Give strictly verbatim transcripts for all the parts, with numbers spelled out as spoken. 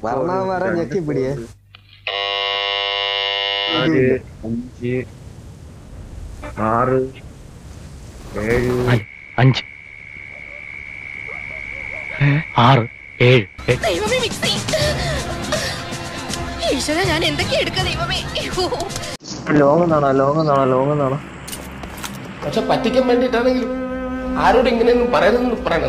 പറഞ്ഞാ വരെ ഞെക്കി പിടിയേ. നാല് അഞ്ച് ആറ് ഏഴ് അഞ്ച് ആറ് ഏഴ്. ദൈവമേ മിക്സി, ഈശ്വര ഞാൻ എന്തൊക്കെ എടുക്ക ദൈവമേ. ലോങ് നാണോ ലോങ് നാണോ ലോങ് നാണോ. പക്ഷെ പറ്റിക്കാൻ വേണ്ടിട്ടാണെങ്കിലും ആരോട് ഇങ്ങനെയൊന്നും പറയുന്നു പറയണം.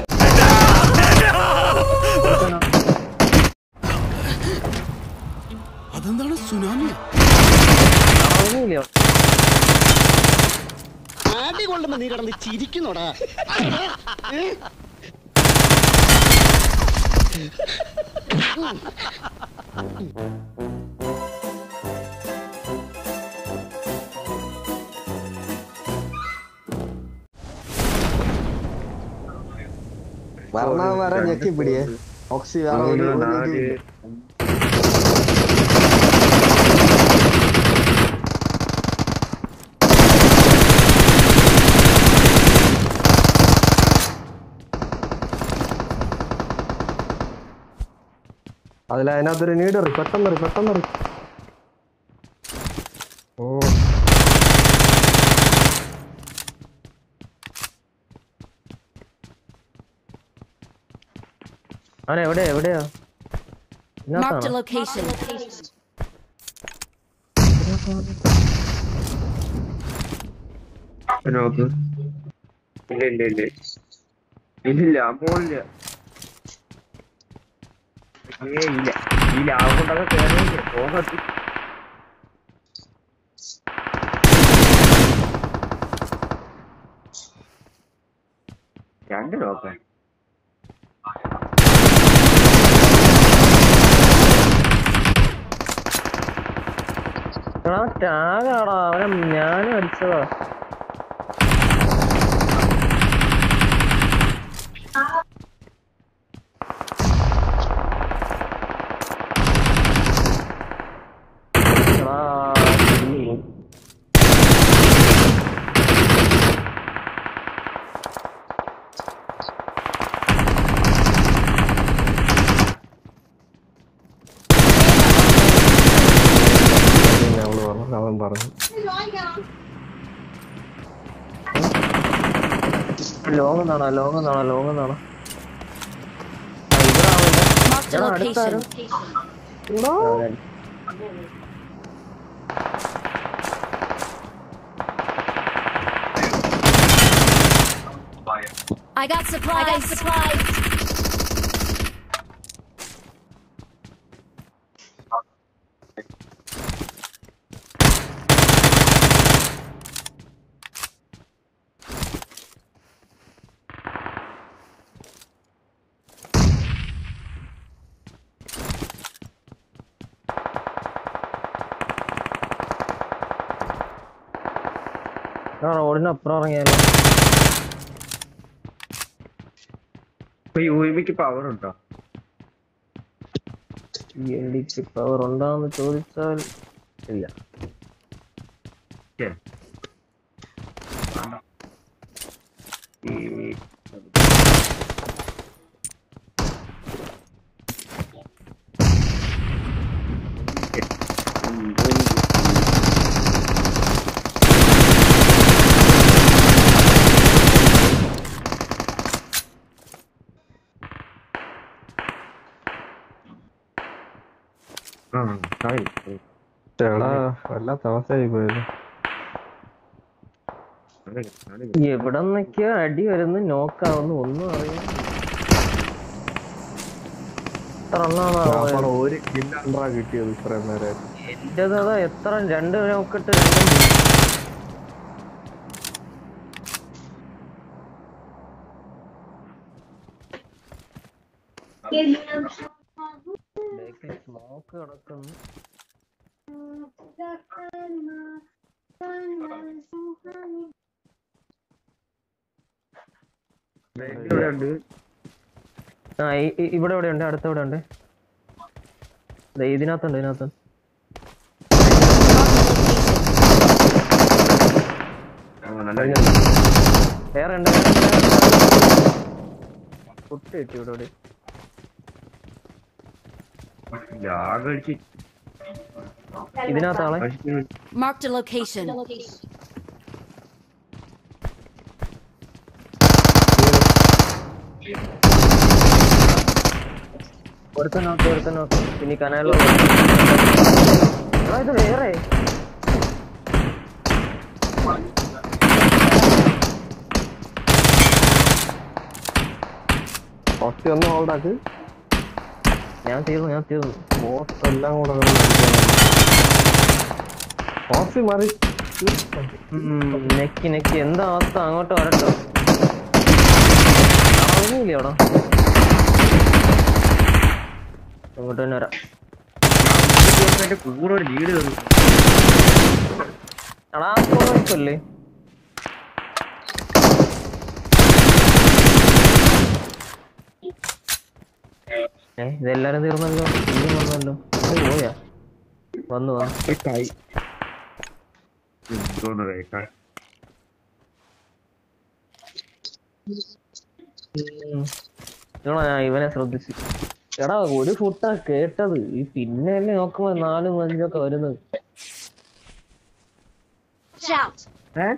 അതെന്താണ് സുനാമി? ആടി കൊള്ളുമ്പോ നീ കിടന്ന് ചിരിക്കുന്നോടാ. പറഞ്ഞാ വരെ ഞെക്കി പിടിയേ. ഓക്സി അതിൽ അതിനകത്തൊരു നീഡറി പെട്ടെന്നറി പെട്ടെന്നറി. ഓ അവനെ എവിടെയാ എവിടെയാ? Marked a location. നോക്ക്. ഇല്ല ഇല്ല ഇല്ല ഇല്ലില്ല പോണില്ല. ഏ ഇല്ല ഈ ലാഭം കൊണ്ടൊക്കെ കേറിയില്ലേ പോകത്തി. രണ്ട് നോക്കാൻ ടാഗാടാ അവനെ ഞാനും അടിച്ചതാ. അവൻ പറഞ്ഞു ലോങ് നാണോ ലോങ് നാണോ ലോങ് നാണോ. Marked a location. I got supplies. I got supplies. റോഡിനപ്പുറം ഇറങ്ങിയാലോ. ഇപ്പൊ യു എ വിക്ക് പവർ ഉണ്ടോ? എൽ ഡിക്ക് പവർ ഉണ്ടോന്ന് ചോദിച്ചാൽ ഇല്ല. ചേടാ വല്ല താമസായി പോയത്. എവിടെ നിന്നൊക്കെയോ അടി വരുന്നു, നോക്കാവുന്നു, ഒന്നും അറിയാം. ഒരു കില്ലാണ്ടാ കിട്ടിയത് ഇത്രയും നേരെ. എന്റേതാ എത്ര രണ്ട് നോക്കിട്ട് രണ്ടും സ്മോക്ക് കിടക്കുന്നു. ആ ഇവിടെ എവിടെ ഉണ്ട്, അടുത്ത എവിടെ ഉണ്ട്? ഇതിനകത്തുണ്ട്, ഇതിനകത്ത് വേറെ ഉണ്ട്. കുട്ടി കിട്ടി ഇവിടെ. ഇതിനകത്താളെ Marked a location. ഒരുത്തൻ നോക്കി ഒരുത്തൻ നോക്കി പിന്നെ കനാലുള്ള ഇത് വേറെ ഫസ്റ്റ് ഒന്ന് ഹോൾഡാക്ക്. ഞാൻ തീർന്നു ഞാൻ തീർന്നു ബോസ് എല്ലാം കൂടെ ഫാസ്റ്റ് മാറി. നെക്കി നെക്കി എന്താ അവസ്ഥ? അങ്ങോട്ട് വരട്ടോ. ഇല്ലേ അവിടെ അങ്ങോട്ട് തന്നെ വരാം. കൂടെ ഒരു ലീഡ് കയറി എടാ പോയിക്കല്ലേ ഏ ഇതെല്ലാരും തീർന്നല്ലോ. ഇനിയും വന്നല്ലോ. ഇത് പോയാ വന്നു വന്നു ഞാൻ ഇവനെ ശ്രദ്ധിച്ചു. എടാ ഒരു ഫുട്ടാ കേട്ടത്. ഈ പിന്നെ അല്ലേ നോക്കുമ്പോ നാലും അഞ്ചൊക്കെ വരുന്നത്. ഏ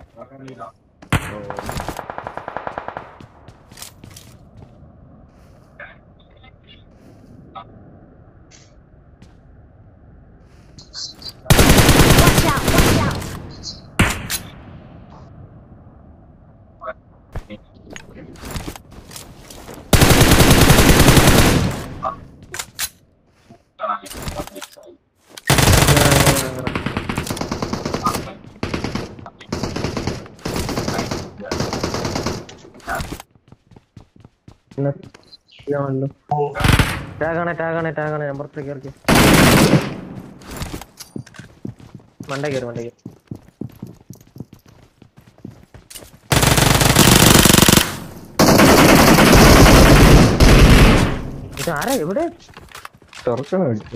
ടാഗാണേ ടാഗാണേ ടാഗാണേ നമ്പർ കയറി മണ്ട കയറി മണ്ട കയറി. ഇതാരാ എവിടെ ചെറുക്കനെ അടിച്ചു.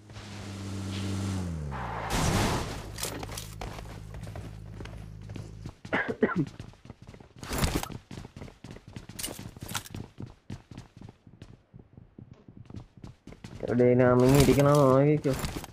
എവിടെ അമിങ്ങി ഇരിക്കണമെന്ന് നോക്കിക്കോ.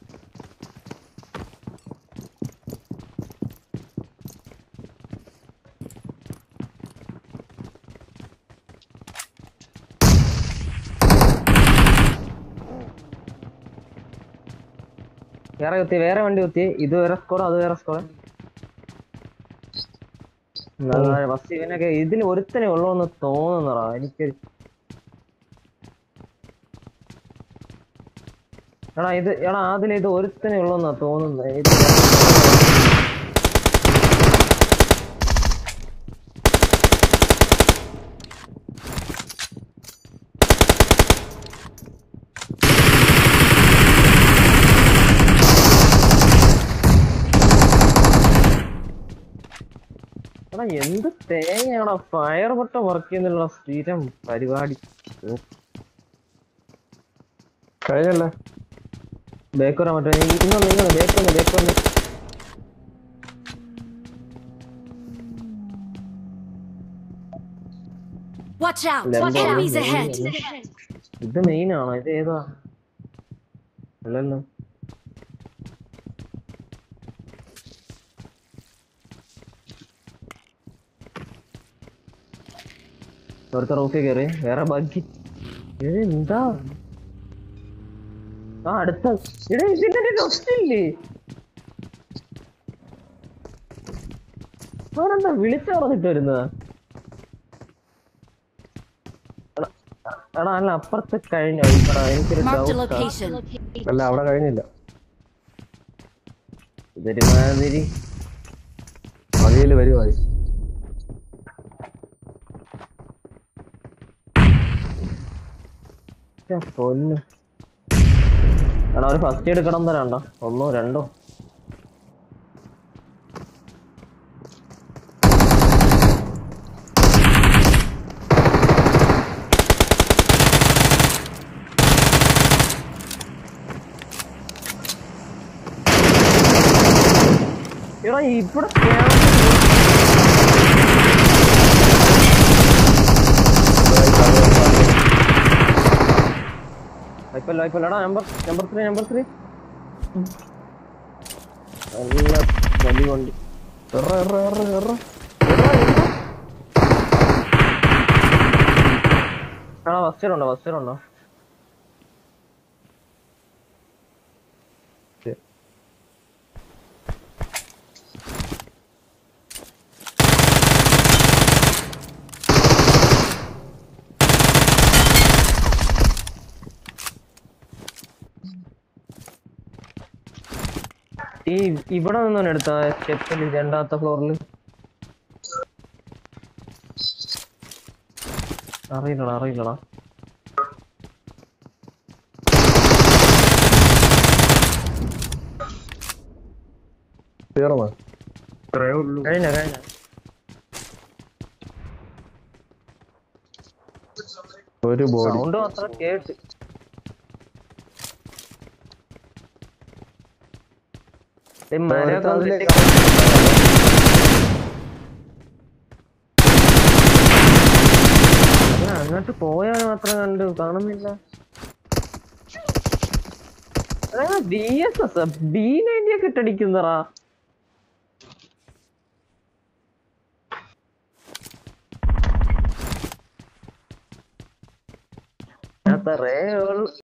വേറെ കുത്തി വേറെ വണ്ടി കുത്തി. ഇത് വേറെ സ്കോഡ് അത് വേറെ സ്കോഡ്. ഫസ്റ്റ് ഇവനൊക്കെ ഇതിൽ ഒരുത്തനെ ഉള്ളൂന്ന് തോന്നുന്നടാ എനിക്ക്. എടാ ഇത് എടാ അതിൽ ഇത് ഒരുത്തനെ ഉള്ളൂന്നാ തോന്നുന്നത്. ഇത് എടാ എന്ത് തേങ്ങയാടാ ഫയർ ബട്ടൺ വർക്ക് ചെയ്യുന്നുള്ള സ്ഥിരം പരിപാടി. കഴിഞ്ഞല്ലേ ബേക്കറ മറ്റേ ഇന്നൊന്ന് ഇങ്ങനെ ബേക്കൊന്ന് ബേക്കൊന്ന് Watch out! Enemies ahead! ഇത് മെയിൻ ആണോ? ഇത് ഏതാ? അല്ലല്ലോ. ഒരുത്ത റൂഫിൽ കയറി വേറെ ബാക്കി. ഇത് എന്താ ആ അടുത്ത ഇവിടെ ഇതിന്റെ ഒstiല്ലേ? അവനെന്താ വിളിച്ചു പറഞ്ഞിട്ട് വരുന്നതാ? എടാ അല്ല അപ്പുറത്ത് കഴിഞ്ഞോ? എനിക്കൊരു അല്ല അവിടെ കഴിഞ്ഞില്ല. ഇതൊരുമാതിരി വഴിയില് വരുവായി. പൊന്നു എടാ ഒരു ഫസ്റ്റ് എടുക്കണം തരാണ്ടോ? ഒന്നോ രണ്ടോ എടാ ഇവിടെ വായ്പല്ല വായ്പല്ലടാ number number three number three നല്ല വലി കൊണ്ട് എറ എറ എറ എറ ആ ബസ്റ്ററുണ്ടോ ബസ്റ്ററുണ്ടോ ഈ ഇവിടെ നിന്നാണ് എടുത്ത സ്റ്റെപ്പിൽ രണ്ടാമത്തെ ഫ്ലോറിൽ അറിയില്ലടാ അറിയില്ലടാ തീർന്നോ കഴിഞ്ഞ കഴിഞ്ഞ ഒരു ബോഡി സൗണ്ട് മാത്രം കേട്ട് മരൊക്കെ അങ്ങോട്ട് പോയാൽ മാത്രം കണ്ടു കാണുന്നില്ല B S S B ninety ഒക്കെ ഇട്ടടിക്കുന്നറാ റേ